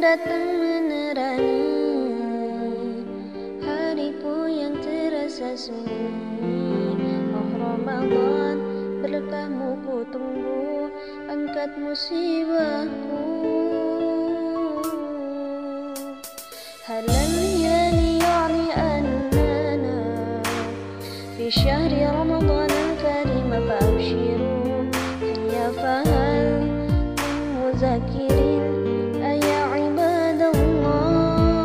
datang menerangi hariku yang terasa sunyi. Oh Ramadan, berkahmu ku tunggu, angkat musibahku. Halal hilali yani annana fi syahri Ramadan al-karim fa'abshiru. Hayya fahal min muzakirin ayya ibadallah.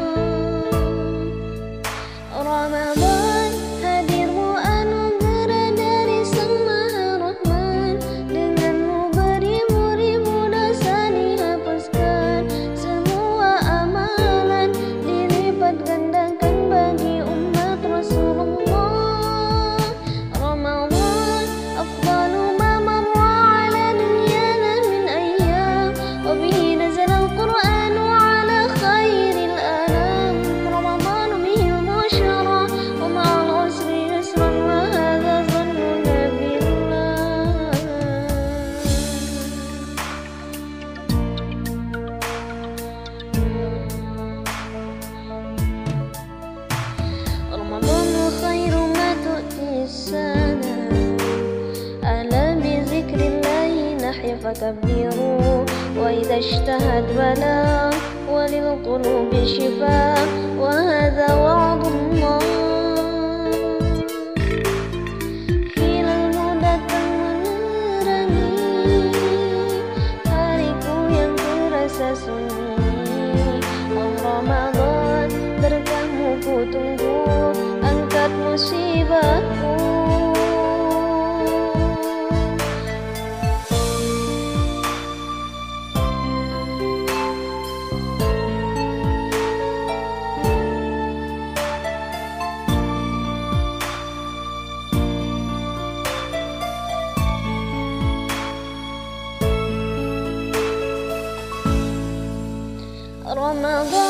Ramadan hadirmu anugerah dari Sang Maha Rahman. Denganmu beribu-ribu dosa dihapuskan, semua amalan dilipat gandakan bagi umat Rasulullah. Ramadan afdalu ma marra ala dunyana min ayyam, wa bihi nazala al-Qur'anu ala khairil anam. Ramadan bihi al-bushra wa ma'al usri yusran, wa hadha dhannuna billah. رمضان خير ما تؤتي السنة، ألا بذكر الله نحيا فكبروا. وإذا اشتهت بلا وللقلوب شفاء، وهذا وعد الله. Hilalmu datang menerangi hariku yang terasa sunyi. Oh Ramadan, berkahmu ku tunggu, angkat musibahku. Ramadan